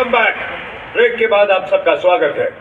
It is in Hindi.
Welcome back. ब्रेक के बाद आप सबका स्वागत है।